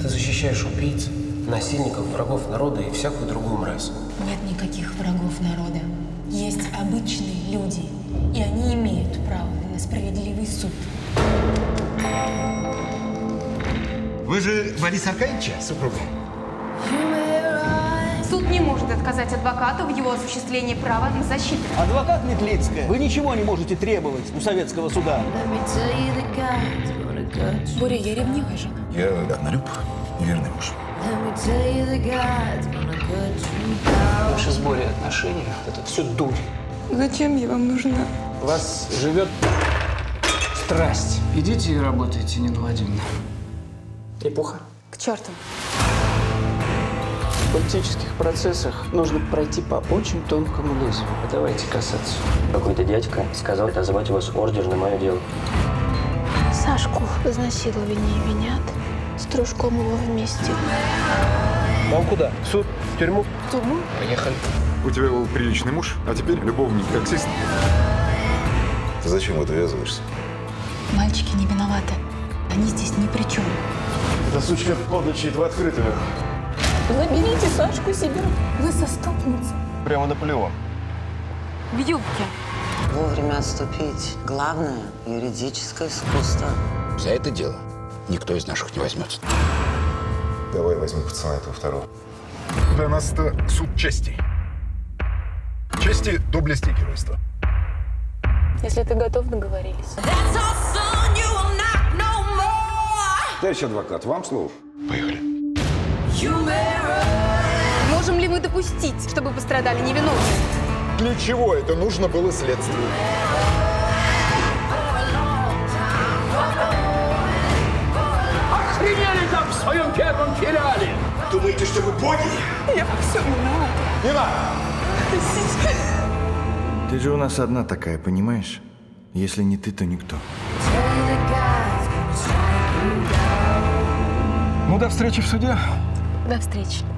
Ты защищаешь убийц, насильников, врагов народа и всякую другую мразь. Нет никаких врагов народа. Есть обычные люди, и они имеют право на справедливый суд. Вы же Бориса Аркадьевича, супруга? Суд не может отказать адвокату в его осуществлении права на защиту. Адвокат Метлицкая, вы ничего не можете требовать у советского суда. Боря, я ревнивая жена. Я однолюб и верный муж. Наши с Борей отношения – это все дурь. Зачем я вам нужна? Вас живет страсть. Идите и работайте, Нина Владимировна. Эпоха. К черту. В политических процессах нужно пройти по очень тонкому лезвию. Давайте касаться. Какой-то дядька сказал отозвать у вас ордер на мое дело. Сашку в изнасиловании винят. С Трушком его вместе. Вам куда? В суд? В тюрьму? В тюрьму? Поехали. У тебя был приличный муж, а теперь любовник-таксист. Ты зачем в это ввязываешься? Мальчики не виноваты. Они здесь ни при чем. Эта сучка подлечит в открытую. Заберите Сашку себе. Вы заступница. Прямо Наполеон. В юбке. Вовремя отступить. Главное – юридическое искусство. За это дело никто из наших не возьмется. Давай возьмем пацана этого второго. Для нас это суд чести. Чести, доблести и геройства. Если ты готов, договорились. Товарищ адвокат, вам слово. Поехали. Можем ли мы допустить, чтобы пострадали невиновные? Для чего это нужно было следствию? Охренели там в своем первом филиале! Думаете, что вы боги? Я во всем виновата. Не надо! Ты же у нас одна такая, понимаешь? Если не ты, то никто. Ну, до встречи в суде. До встречи.